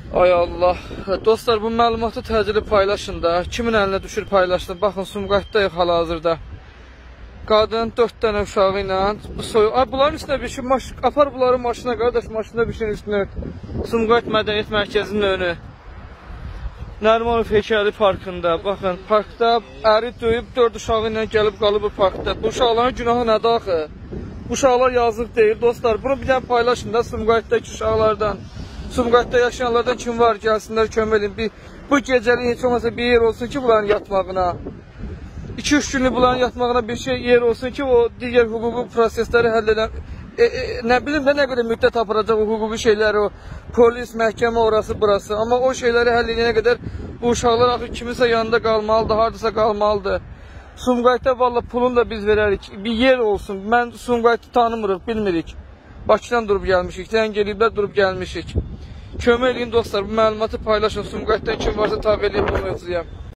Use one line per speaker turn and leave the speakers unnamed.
Ay Allah. Dostlar, bu məlumatı təcili paylaşın da. Kimin əlinə düşür paylaşın. Baxın, Sumqayıtdayıq hal-hazırda. Qadın 4 dənə uşağı ilə bu soyuq. Ay, bunların üstünə bir şey, apar bunları maşına, qardaş, maşına bir şeyin üstünə. Sumqayıt Mədəniyyət Mərkəzinin önü. Nərimanov Heykəli parkında. Baxın, parkda əri döyüb 4 uşağı ilə gəlib qalıb bu parkda. Bu uşaqların günahı nədir axı? Bu uşaqlar yazıq deyil, dostlar. Bunu bir dənə paylaşın da Sumqayıtdakı uşaqlardan. Sumqayıtda yaşayanlardan kim var, gəlsinlər, kömək edin. Bu gecəli heç olmasa bir yer olsun ki, bunların yatmağına. 2-3 günlük bunların yatmağına bir şey yer olsun ki, o digər hüquqi prosesləri həll edən, nə bilim də nə qədər müddət aparacaq o hüquqi şeyləri, o polis, məhkəmə, orası, burası. Amma o şeyləri həll edənə qədər bu uşaqlar axı kiminsə yanında qalmalıdır, hardasa qalmalıdır. Sumqayıtda valla pulunu da biz verərik, bir yer olsun. Mən Sumqayıtı tanımırıq, bilmirik. Bakıdan durub gəlmişik, zəng eləyiblər, durub gəlmişik. Kömək edin dostlar, bu məlumatı paylaşın. Sumqayıtdan kim varsa tabi edin bu mövzuya.